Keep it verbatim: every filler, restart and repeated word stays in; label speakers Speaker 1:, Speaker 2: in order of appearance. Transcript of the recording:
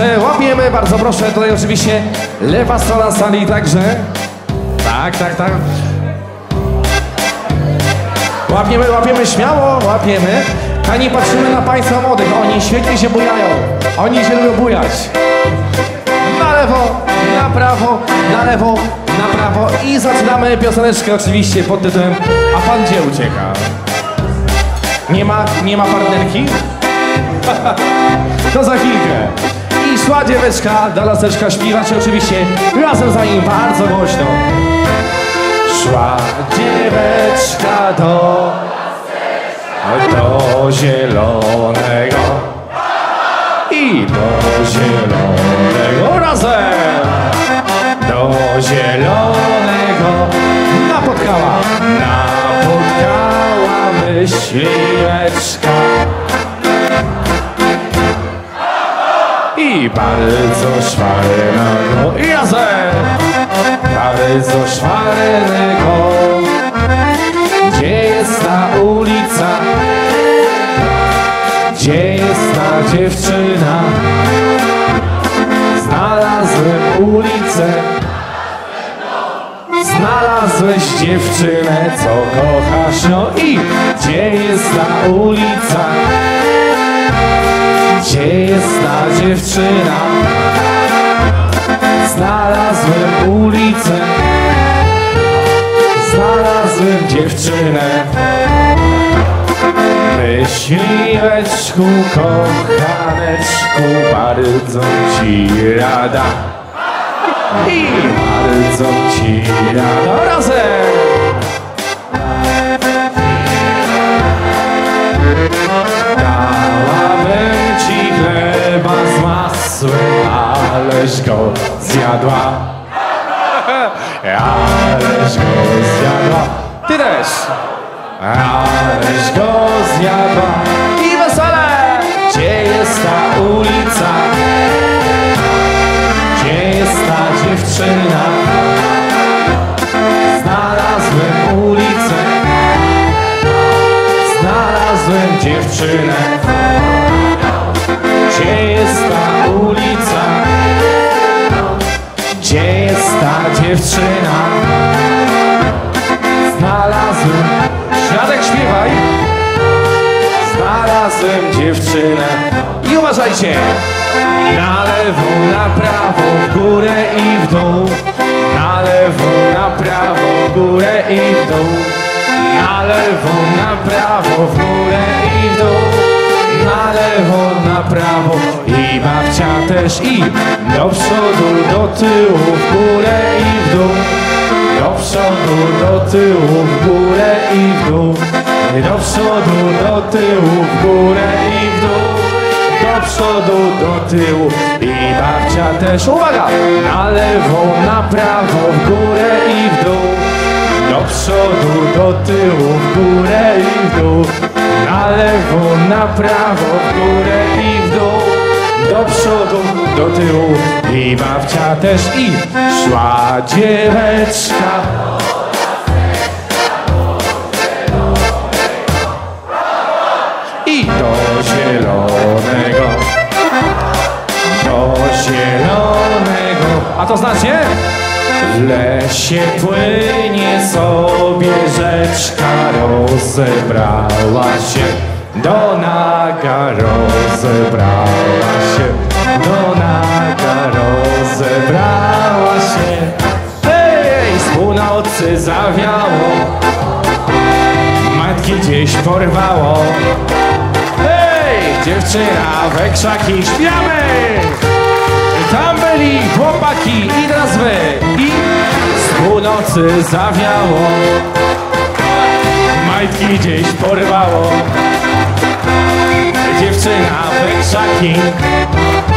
Speaker 1: Także łapiemy, bardzo proszę, tutaj oczywiście lewa strona sali także. Tak, tak, tak. Łapiemy, łapiemy, śmiało łapiemy. Kochani, patrzymy na państwa młodych, oni świetnie się bujają. Oni się lubią bujać. Na lewo, na prawo, na lewo, na prawo i zaczynamy pioseneczkę oczywiście pod tytułem A pan gdzie ucieka? Nie ma, nie ma partnerki? To za chwilkę. I szła dzieweczka do laseczka śpiewać oczywiście razem za nim bardzo głośno. Szła dzieweczka do do zielonego i do zielonego razem do zielonego napotkała napotkała myśliweczka i bardzo szwarnego i razem bardzo szwarnego. Gdzie jest ta ulica? Gdzie jest ta dziewczyna? Znalazłem ulicę. Znalazłeś dziewczynę, co kochasz, no i gdzie jest ta ulica? Gdzie jest ta dziewczyna? Znalazłem ulicę. Znalazłem dziewczynę. Myśliweczku, kochaneczku, bardzo ci rada i bardzo ci rada razem. Dałabym ci chleba z masłem, ależ go zjadła. Ależ go zjadła. Ty też. Ależ go zjadła. I wesele. Gdzie jest ta ulica? Gdzie jest ta dziewczyna? Znalazłem ulicę. Znalazłem dziewczynę. Gdzie jest ta ulica? Gdzie jest ta dziewczyna? Znalazłem. Świadek, śpiewaj. Znalazłem dziewczynę. I uważajcie. Na lewo, na prawo, w górę i w dół. Na lewo, na prawo, w górę i w dół. Na lewo, na prawo, w górę i w dół. Na lewo, na prawo i babcia też i do przodu, do tyłu, w górę i w dół. Do przodu, do tyłu, w górę i w dół. Do przodu, do tyłu, w górę i w dół. Do przodu, do tyłu i babcia też. Uwaga! Na lewo, na prawo, w górę i w dół. Do przodu, do tyłu, w górę i w dół. Na lewo, na prawo, w górę i w dół. Do przodu, do tyłu i babcia też. I szła dzieweczka i do zielonego, do zielonego. A to znacie? W lesie płynie sobie rzeczka, rozebrała się, do naga rozebrała się, do naga rozebrała się. Hej, z północy zawiało, matki gdzieś porwało. Hej, dziewczyna we krzaki, śpiamy! Tam byli chłopaki i teraz wy. I z północy zawiało, majtki gdzieś porwało. Dziewczyna we krzaki,